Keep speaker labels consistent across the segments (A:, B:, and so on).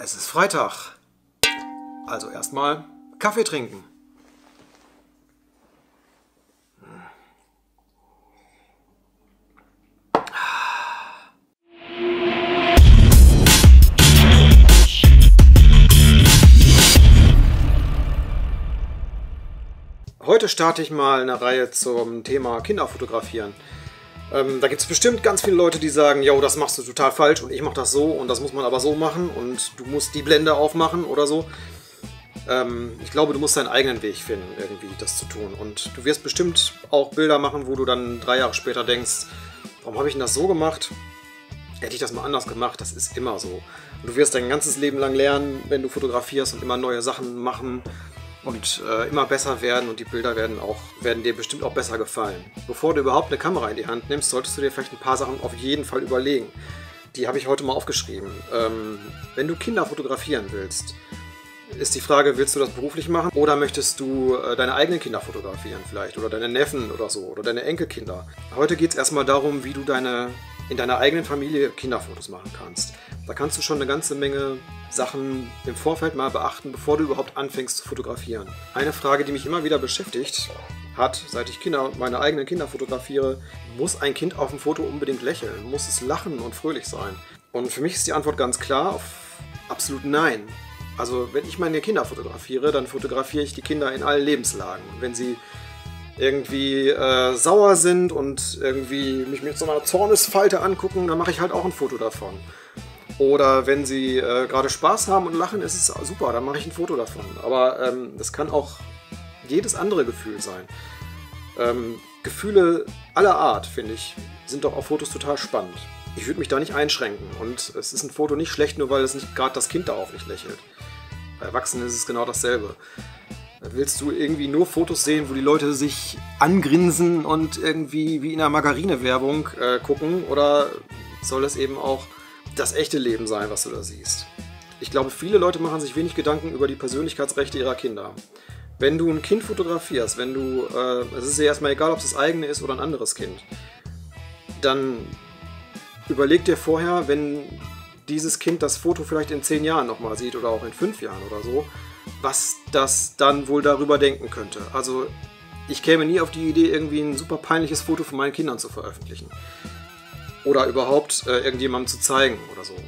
A: Es ist Freitag, also erstmal Kaffee trinken. Heute starte ich mal eine Reihe zum Thema Kinderfotografieren. Da gibt es bestimmt ganz viele Leute, die sagen, jo, das machst du total falsch und ich mache das so und das muss man aber so machen und du musst die Blende aufmachen oder so. Ich glaube, du musst deinen eigenen Weg finden, irgendwie das zu tun. Und du wirst bestimmt auch Bilder machen, wo du dann 3 Jahre später denkst, warum habe ich denn das so gemacht? Hätte ich das mal anders gemacht? Das ist immer so. Und du wirst dein ganzes Leben lang lernen, wenn du fotografierst und immer neue Sachen machen und immer besser werden und die Bilder werden dir bestimmt auch besser gefallen. Bevor du überhaupt eine Kamera in die Hand nimmst, solltest du dir vielleicht ein paar Sachen auf jeden Fall überlegen. Die habe ich heute mal aufgeschrieben. Wenn du Kinder fotografieren willst, ist die Frage, willst du das beruflich machen oder möchtest du deine eigenen Kinder fotografieren vielleicht oder deine Neffen oder so oder deine Enkelkinder. Heute geht es erstmal darum, wie du in deiner eigenen Familie Kinderfotos machen kannst. Da kannst du schon eine ganze Menge Sachen im Vorfeld mal beachten, bevor du überhaupt anfängst zu fotografieren. Eine Frage, die mich immer wieder beschäftigt hat, seit ich meine eigenen Kinder fotografiere: Muss ein Kind auf dem Foto unbedingt lächeln? Muss es lachen und fröhlich sein? Und für mich ist die Antwort ganz klar auf absolut nein. Also wenn ich meine Kinder fotografiere, dann fotografiere ich die Kinder in allen Lebenslagen. Wenn sie irgendwie sauer sind und irgendwie mich mit so einer Zornesfalte angucken, dann mache ich halt auch ein Foto davon. Oder wenn sie gerade Spaß haben und lachen, ist es super, dann mache ich ein Foto davon. Aber das kann auch jedes andere Gefühl sein. Gefühle aller Art, finde ich, sind doch auf Fotos total spannend. Ich würde mich da nicht einschränken und es ist ein Foto nicht schlecht, nur weil es nicht gerade das Kind darauf nicht lächelt. Bei Erwachsenen ist es genau dasselbe. Willst du irgendwie nur Fotos sehen, wo die Leute sich angrinsen und irgendwie wie in einer Margarine-Werbung gucken? Oder soll es eben auch das echte Leben sein, was du da siehst? Ich glaube, viele Leute machen sich wenig Gedanken über die Persönlichkeitsrechte ihrer Kinder. Wenn du ein Kind fotografierst, es ist ja erstmal egal, ob es das eigene ist oder ein anderes Kind, dann überleg dir vorher, wenn dieses Kind das Foto vielleicht in 10 Jahren nochmal sieht oder auch in 5 Jahren oder so, was das dann wohl darüber denken könnte. Also ich käme nie auf die Idee, irgendwie ein super peinliches Foto von meinen Kindern zu veröffentlichen. Oder überhaupt irgendjemandem zu zeigen oder so.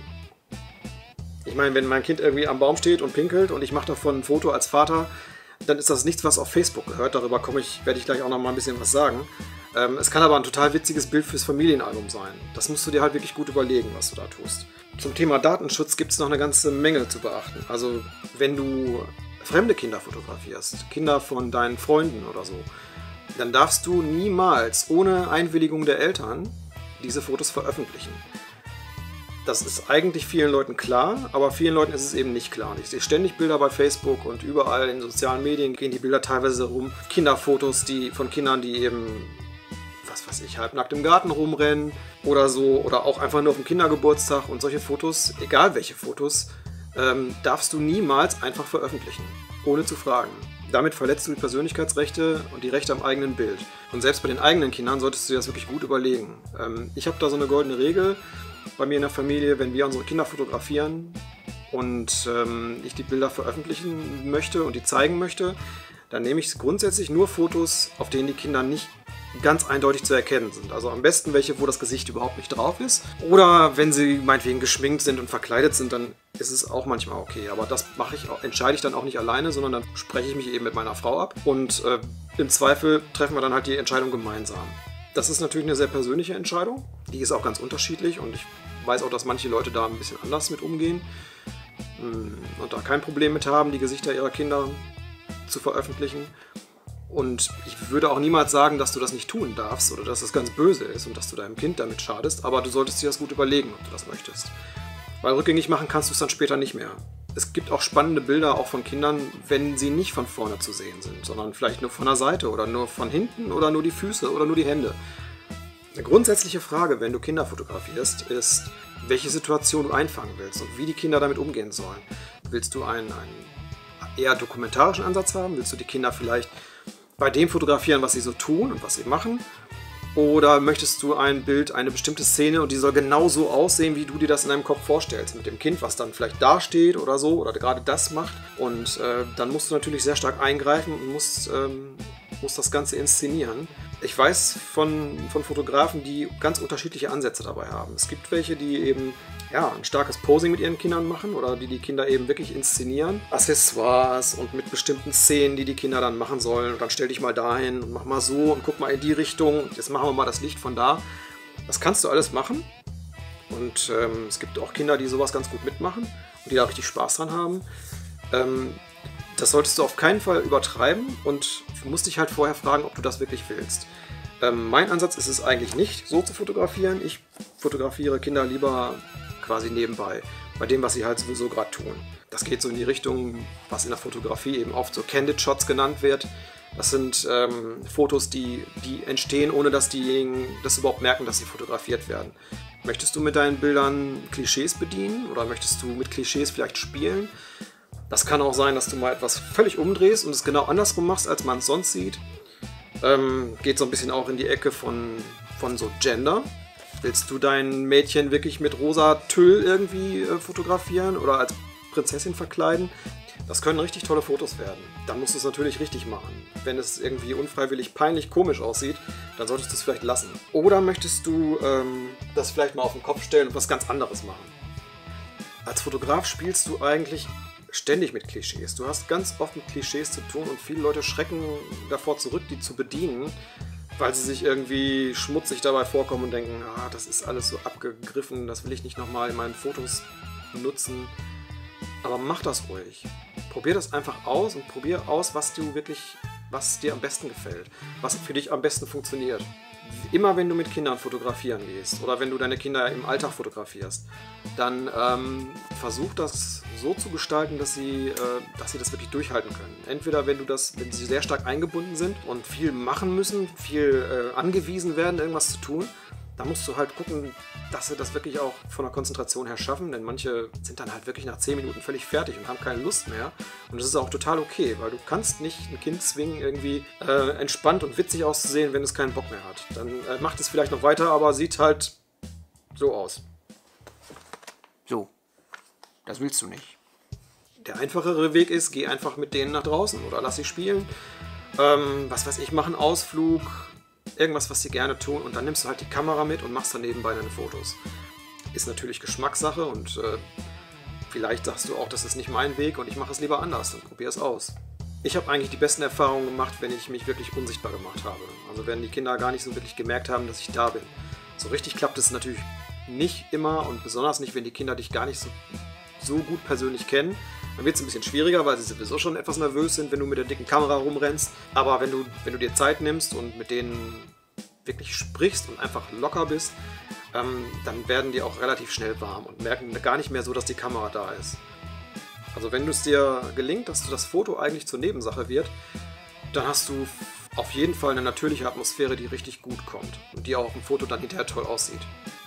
A: Ich meine, wenn mein Kind irgendwie am Baum steht und pinkelt und ich mache davon ein Foto als Vater, dann ist das nichts, was auf Facebook gehört. Darüber werde ich gleich auch noch mal ein bisschen was sagen. Es kann aber ein total witziges Bild fürs Familienalbum sein. Das musst du dir halt wirklich gut überlegen, was du da tust. Zum Thema Datenschutz gibt es noch eine ganze Menge zu beachten. Also wenn du fremde Kinder fotografierst, Kinder von deinen Freunden oder so, dann darfst du niemals ohne Einwilligung der Eltern diese Fotos veröffentlichen. Das ist eigentlich vielen Leuten klar, aber vielen Leuten ist es eben nicht klar. Und ich sehe ständig Bilder bei Facebook und überall in sozialen Medien gehen die Bilder teilweise rum. Kinderfotos von Kindern, die eben, was weiß ich, halbnackt im Garten rumrennen oder so. Oder auch einfach nur auf dem Kindergeburtstag. Und solche Fotos, egal welche Fotos, darfst du niemals einfach veröffentlichen, ohne zu fragen. Damit verletzt du die Persönlichkeitsrechte und die Rechte am eigenen Bild. Und selbst bei den eigenen Kindern solltest du dir das wirklich gut überlegen. Ich habe da so eine goldene Regel bei mir in der Familie: Wenn wir unsere Kinder fotografieren und ich die Bilder veröffentlichen möchte und die zeigen möchte, dann nehme ich grundsätzlich nur Fotos, auf denen die Kinder nicht ganz eindeutig zu erkennen sind. Also am besten welche, wo das Gesicht überhaupt nicht drauf ist. Oder wenn sie meinetwegen geschminkt sind und verkleidet sind, dann ist es auch manchmal okay. Aber das entscheide ich dann auch nicht alleine, sondern dann spreche ich mich eben mit meiner Frau ab. Und im Zweifel treffen wir dann halt die Entscheidung gemeinsam. Das ist natürlich eine sehr persönliche Entscheidung. Die ist auch ganz unterschiedlich und ich weiß auch, dass manche Leute da ein bisschen anders mit umgehen und da kein Problem mit haben, die Gesichter ihrer Kinder zu veröffentlichen. Und ich würde auch niemals sagen, dass du das nicht tun darfst oder dass das ganz böse ist und dass du deinem Kind damit schadest, aber du solltest dir das gut überlegen, ob du das möchtest. Weil rückgängig machen kannst du es dann später nicht mehr. Es gibt auch spannende Bilder auch von Kindern, wenn sie nicht von vorne zu sehen sind, sondern vielleicht nur von der Seite oder nur von hinten oder nur die Füße oder nur die Hände. Eine grundsätzliche Frage, wenn du Kinder fotografierst, ist, welche Situation du einfangen willst und wie die Kinder damit umgehen sollen. Willst du einen eher dokumentarischen Ansatz haben? Willst du die Kinder vielleicht bei dem fotografieren, was sie so tun und was sie machen? Oder möchtest du ein Bild, eine bestimmte Szene und die soll genau so aussehen, wie du dir das in deinem Kopf vorstellst. Mit dem Kind, was dann vielleicht dasteht oder so oder gerade das macht. Und dann musst du natürlich sehr stark eingreifen und musst das Ganze inszenieren. Ich weiß von Fotografen, die ganz unterschiedliche Ansätze dabei haben. Es gibt welche, die eben ein starkes Posing mit ihren Kindern machen oder die Kinder eben wirklich inszenieren. Accessoires und mit bestimmten Szenen, die Kinder dann machen sollen. Und dann stell dich mal dahin und mach mal so und guck mal in die Richtung. Und jetzt machen wir mal das Licht von da. Das kannst du alles machen. Und es gibt auch Kinder, die sowas ganz gut mitmachen und die da richtig Spaß dran haben. Das solltest du auf keinen Fall übertreiben und du musst dich halt vorher fragen, ob du das wirklich willst. Mein Ansatz ist es eigentlich nicht, so zu fotografieren. Ich fotografiere Kinder lieber quasi nebenbei, bei dem, was sie halt sowieso gerade tun. Das geht so in die Richtung, was in der Fotografie eben oft so Candid Shots genannt wird. Das sind Fotos, die entstehen, ohne dass diejenigen das überhaupt merken, dass sie fotografiert werden. Möchtest du mit deinen Bildern Klischees bedienen oder möchtest du mit Klischees vielleicht spielen? Das kann auch sein, dass du mal etwas völlig umdrehst und es genau andersrum machst, als man es sonst sieht. Geht so ein bisschen auch in die Ecke von so Gender. Willst du dein Mädchen wirklich mit rosa Tüll irgendwie fotografieren oder als Prinzessin verkleiden? Das können richtig tolle Fotos werden. Dann musst du es natürlich richtig machen. Wenn es irgendwie unfreiwillig peinlich komisch aussieht, dann solltest du es vielleicht lassen. Oder möchtest du das vielleicht mal auf den Kopf stellen und was ganz anderes machen? Als Fotograf spielst du eigentlich ständig mit Klischees. Du hast ganz oft mit Klischees zu tun und viele Leute schrecken davor zurück, die zu bedienen, weil sie sich irgendwie schmutzig dabei vorkommen und denken, das ist alles so abgegriffen, das will ich nicht nochmal in meinen Fotos nutzen. Aber mach das ruhig. Probier das einfach aus und probier aus, was dir am besten gefällt, was für dich am besten funktioniert. Immer wenn du mit Kindern fotografieren gehst oder wenn du deine Kinder im Alltag fotografierst, dann versuch das so zu gestalten, dass sie das wirklich durchhalten können. Entweder wenn sie sehr stark eingebunden sind und viel machen müssen, viel angewiesen werden, irgendwas zu tun, dann musst du halt gucken, dass sie das wirklich auch von der Konzentration her schaffen, denn manche sind dann halt wirklich nach 10 Minuten völlig fertig und haben keine Lust mehr. Und das ist auch total okay, weil du kannst nicht ein Kind zwingen, irgendwie entspannt und witzig auszusehen, wenn es keinen Bock mehr hat. Dann macht es vielleicht noch weiter, aber sieht halt so aus. So, das willst du nicht. Der einfachere Weg ist, geh einfach mit denen nach draußen oder lass sie spielen. Was weiß ich, mach einen Ausflug. Irgendwas, was sie gerne tun und dann nimmst du halt die Kamera mit und machst dann nebenbei deine Fotos. Ist natürlich Geschmackssache und vielleicht sagst du auch, das ist nicht mein Weg und ich mache es lieber anders und probier es aus. Ich habe eigentlich die besten Erfahrungen gemacht, wenn ich mich wirklich unsichtbar gemacht habe. Also wenn die Kinder gar nicht so wirklich gemerkt haben, dass ich da bin. So richtig klappt es natürlich nicht immer und besonders nicht, wenn die Kinder dich gar nicht so gut persönlich kennen. Dann wird es ein bisschen schwieriger, weil sie sowieso schon etwas nervös sind, wenn du mit der dicken Kamera rumrennst. Aber wenn du dir Zeit nimmst und mit denen wirklich sprichst und einfach locker bist, dann werden die auch relativ schnell warm und merken gar nicht mehr so, dass die Kamera da ist. Also wenn es dir gelingt, dass das Foto eigentlich zur Nebensache wird, dann hast du auf jeden Fall eine natürliche Atmosphäre, die richtig gut kommt und die auch auf dem Foto dann hinterher toll aussieht.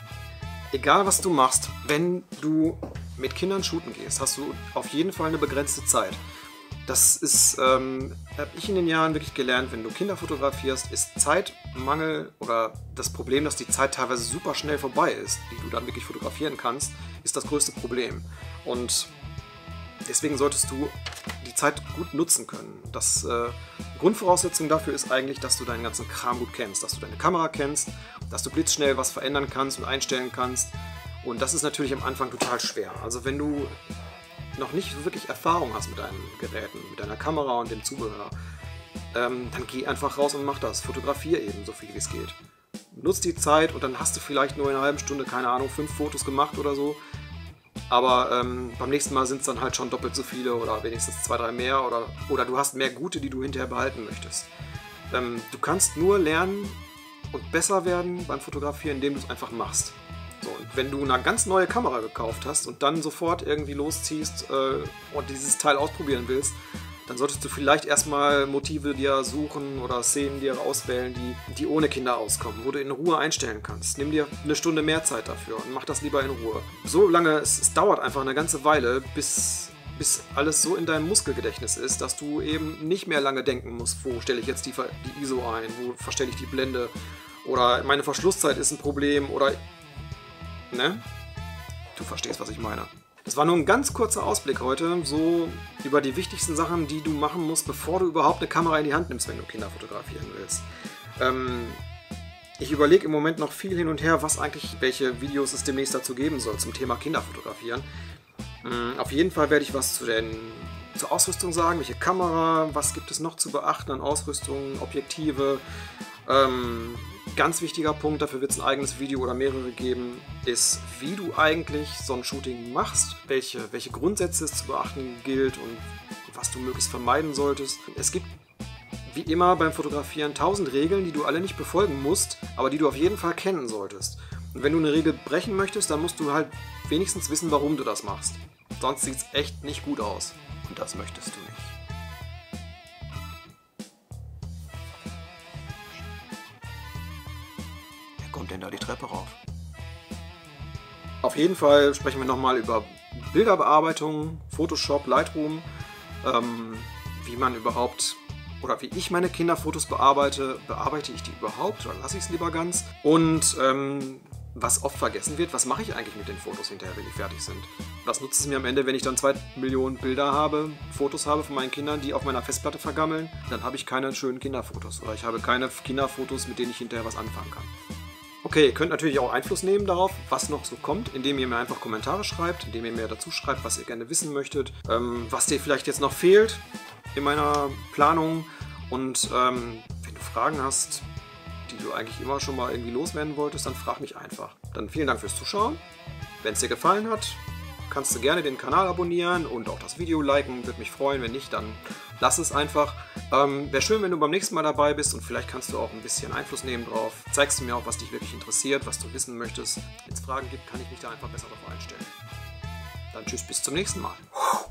A: Egal was du machst, wenn du mit Kindern shooten gehst, hast du auf jeden Fall eine begrenzte Zeit. Das ist, habe ich in den Jahren wirklich gelernt, wenn du Kinder fotografierst, ist Zeitmangel oder das Problem, dass die Zeit teilweise super schnell vorbei ist, die du dann wirklich fotografieren kannst, ist das größte Problem. Und deswegen solltest du die Zeit gut nutzen können. Grundvoraussetzung dafür ist eigentlich, dass du deinen ganzen Kram gut kennst, dass du deine Kamera kennst, dass du blitzschnell was verändern kannst und einstellen kannst. Und das ist natürlich am Anfang total schwer. Also wenn du noch nicht wirklich Erfahrung hast mit deinen Geräten, mit deiner Kamera und dem Zubehör, dann geh einfach raus und mach das. Fotografier eben so viel wie es geht. Nutz die Zeit und dann hast du vielleicht nur in einer halben Stunde, keine Ahnung, 5 Fotos gemacht oder so. Aber beim nächsten Mal sind es dann halt schon doppelt so viele oder wenigstens 2, 3 mehr oder du hast mehr gute, die du hinterher behalten möchtest. Du kannst nur lernen und besser werden beim Fotografieren, indem du es einfach machst. So, und wenn du eine ganz neue Kamera gekauft hast und dann sofort irgendwie losziehst und dieses Teil ausprobieren willst, dann solltest du vielleicht erstmal Motive dir suchen oder Szenen dir auswählen, die ohne Kinder auskommen, wo du in Ruhe einstellen kannst. Nimm dir eine Stunde mehr Zeit dafür und mach das lieber in Ruhe. So lange, es dauert einfach eine ganze Weile, bis alles so in deinem Muskelgedächtnis ist, dass du eben nicht mehr lange denken musst, wo stelle ich jetzt die ISO ein, wo verstelle ich die Blende Oder meine Verschlusszeit ist ein Problem oder... Ne? Du verstehst, was ich meine. Das war nur ein ganz kurzer Ausblick heute, so über die wichtigsten Sachen, die du machen musst, bevor du überhaupt eine Kamera in die Hand nimmst, wenn du Kinder fotografieren willst. Ich überlege im Moment noch viel hin und her, welche Videos es demnächst dazu geben soll zum Thema Kinderfotografieren. Auf jeden Fall werde ich was zur Ausrüstung sagen, welche Kamera, was gibt es noch zu beachten an Ausrüstung, Objektive. Ganz wichtiger Punkt, dafür wird es ein eigenes Video oder mehrere geben, ist, wie du eigentlich so ein Shooting machst, welche Grundsätze es zu beachten gilt und was du möglichst vermeiden solltest. Es gibt wie immer beim Fotografieren 1000 Regeln, die du alle nicht befolgen musst, aber die du auf jeden Fall kennen solltest. Und wenn du eine Regel brechen möchtest, dann musst du halt wenigstens wissen, warum du das machst. Sonst sieht es echt nicht gut aus. Und das möchtest du nicht. Wer kommt denn da die Treppe rauf? Auf jeden Fall sprechen wir nochmal über Bilderbearbeitung, Photoshop, Lightroom, wie man überhaupt... Oder wie ich meine Kinderfotos bearbeite ich die überhaupt oder lasse ich es lieber ganz? Und was oft vergessen wird, was mache ich eigentlich mit den Fotos hinterher, wenn die fertig sind? Was nutzt es mir am Ende, wenn ich dann 2 Millionen Bilder habe, Fotos habe von meinen Kindern, die auf meiner Festplatte vergammeln? Dann habe ich keine schönen Kinderfotos oder ich habe keine Kinderfotos, mit denen ich hinterher was anfangen kann. Okay, ihr könnt natürlich auch Einfluss nehmen darauf, was noch so kommt, indem ihr mir einfach Kommentare schreibt, indem ihr mir dazu schreibt, was ihr gerne wissen möchtet, was dir vielleicht jetzt noch fehlt in meiner Planung. Und wenn du Fragen hast, die du eigentlich immer schon mal irgendwie loswerden wolltest, dann frag mich einfach. Dann vielen Dank fürs Zuschauen. Wenn es dir gefallen hat, kannst du gerne den Kanal abonnieren und auch das Video liken. Würde mich freuen. Wenn nicht, dann lass es einfach. Wäre schön, wenn du beim nächsten Mal dabei bist und vielleicht kannst du auch ein bisschen Einfluss nehmen drauf. Zeigst du mir auch, was dich wirklich interessiert, was du wissen möchtest. Wenn es Fragen gibt, kann ich mich da einfach besser darauf einstellen. Dann tschüss, bis zum nächsten Mal.